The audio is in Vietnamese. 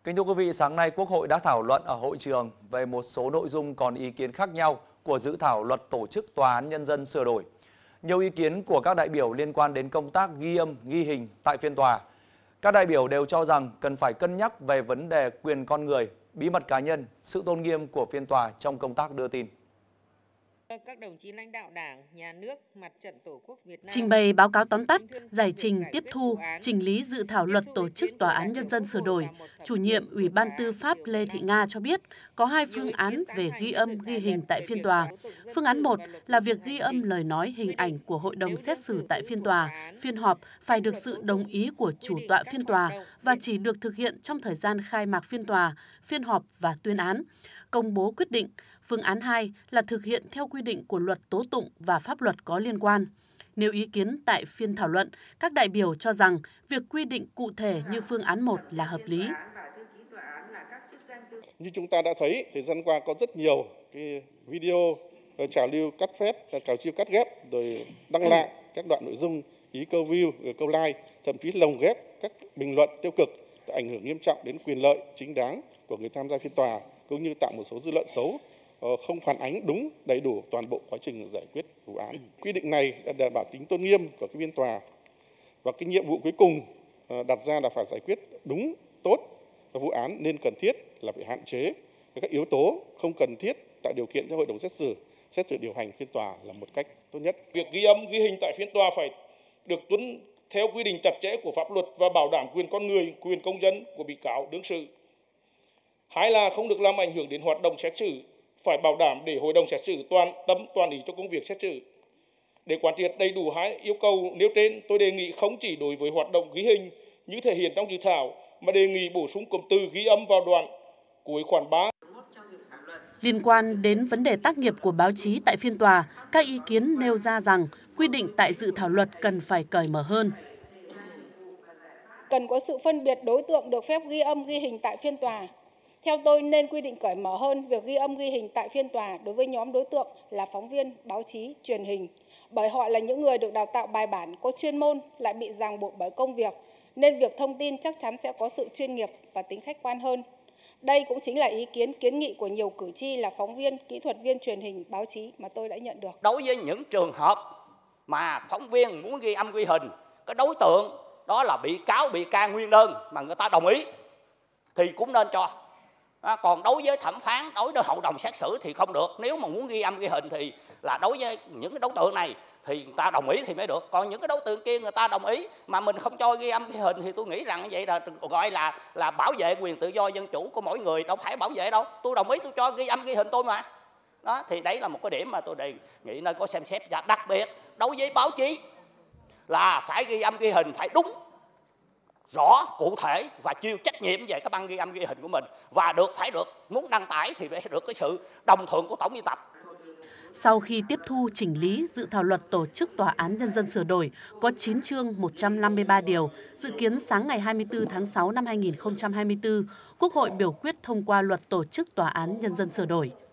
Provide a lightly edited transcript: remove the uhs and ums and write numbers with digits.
Kính thưa quý vị, sáng nay Quốc hội đã thảo luận ở hội trường về một số nội dung còn ý kiến khác nhau của dự thảo luật tổ chức tòa án nhân dân sửa đổi. Nhiều ý kiến của các đại biểu liên quan đến công tác ghi âm, ghi hình tại phiên tòa. Các đại biểu đều cho rằng cần phải cân nhắc về vấn đề quyền con người, bí mật cá nhân, sự tôn nghiêm của phiên tòa trong công tác đưa tin. Các đồng chí lãnh đạo Đảng, Nhà nước, Mặt trận Tổ quốc Việt Nam trình bày báo cáo tóm tắt, giải trình tiếp thu, chỉnh lý dự thảo luật tổ chức tòa án nhân dân sửa đổi, chủ nhiệm Ủy ban Tư pháp Lê Thị Nga cho biết có hai phương án về ghi âm, ghi hình tại phiên tòa. Phương án 1 là việc ghi âm lời nói, hình ảnh của hội đồng xét xử tại phiên tòa, phiên họp phải được sự đồng ý của chủ tọa phiên tòa và chỉ được thực hiện trong thời gian khai mạc phiên tòa, phiên họp và tuyên án, công bố quyết định. Phương án 2 là thực hiện theo quy định của luật tố tụng và pháp luật có liên quan. Nêu ý kiến tại phiên thảo luận, các đại biểu cho rằng việc quy định cụ thể như phương án 1 là hợp lý. Như chúng ta đã thấy, thời gian qua có rất nhiều cái video trào lưu cắt phép, trào lưu cắt ghép, rồi đăng lại các đoạn nội dung ý câu view, câu like, thậm chí lồng ghép các bình luận tiêu cực đã ảnh hưởng nghiêm trọng đến quyền lợi chính đáng của người tham gia phiên tòa, cũng như tạo một số dư luận xấu, không phản ánh đúng, đầy đủ toàn bộ quá trình giải quyết vụ án. Quy định này đã đảm bảo tính tôn nghiêm của cái phiên tòa và cái nhiệm vụ cuối cùng đặt ra là phải giải quyết đúng, tốt vụ án, nên cần thiết là phải hạn chế các yếu tố không cần thiết tạo điều kiện cho hội đồng xét xử điều hành phiên tòa là một cách tốt nhất. Việc ghi âm, ghi hình tại phiên tòa phải được tuân theo quy định chặt chẽ của pháp luật và bảo đảm quyền con người, quyền công dân của bị cáo đương sự. Hai là không được làm ảnh hưởng đến hoạt động xét xử, phải bảo đảm để hội đồng xét xử toàn tâm toàn ý cho công việc xét xử. Để quán triệt đầy đủ hai yêu cầu nêu trên, tôi đề nghị không chỉ đối với hoạt động ghi hình như thể hiện trong dự thảo, mà đề nghị bổ sung cụm từ ghi âm vào đoạn cuối khoản 3. Liên quan đến vấn đề tác nghiệp của báo chí tại phiên tòa, các ý kiến nêu ra rằng quy định tại dự thảo luật cần phải cởi mở hơn. Cần có sự phân biệt đối tượng được phép ghi âm, ghi hình tại phiên tòa. Theo tôi nên quy định cởi mở hơn việc ghi âm, ghi hình tại phiên tòa đối với nhóm đối tượng là phóng viên, báo chí, truyền hình. Bởi họ là những người được đào tạo bài bản, có chuyên môn, lại bị ràng buộc bởi công việc, nên việc thông tin chắc chắn sẽ có sự chuyên nghiệp và tính khách quan hơn. Đây cũng chính là ý kiến kiến nghị của nhiều cử tri là phóng viên, kỹ thuật viên truyền hình, báo chí mà tôi đã nhận được. Đối với những trường hợp mà phóng viên muốn ghi âm ghi hình, cái đối tượng đó là bị cáo, bị can nguyên đơn mà người ta đồng ý thì cũng nên cho. Còn đối với thẩm phán, đối với hội đồng xét xử thì không được. Nếu mà muốn ghi âm ghi hình thì là đối với những cái đối tượng này thì người ta đồng ý thì mới được. Còn những cái đối tượng kia người ta đồng ý mà mình không cho ghi âm ghi hình thì tôi nghĩ rằng vậy là gọi là bảo vệ quyền tự do dân chủ của mỗi người, đâu phải bảo vệ đâu. Tôi đồng ý tôi cho ghi âm ghi hình tôi mà. Đó thì đấy là một cái điểm mà tôi đề nghị nên có xem xét, và đặc biệt đối với báo chí là phải ghi âm ghi hình phải đúng, rõ, cụ thể và chịu trách nhiệm về cái băng ghi âm ghi hình của mình, và phải được muốn đăng tải thì phải được cái sự đồng thuận của tổng biên tập. Sau khi tiếp thu chỉnh lý, dự thảo luật tổ chức tòa án nhân dân sửa đổi có 9 chương 153 điều, dự kiến sáng ngày 24 tháng 6 năm 2024, Quốc hội biểu quyết thông qua luật tổ chức tòa án nhân dân sửa đổi.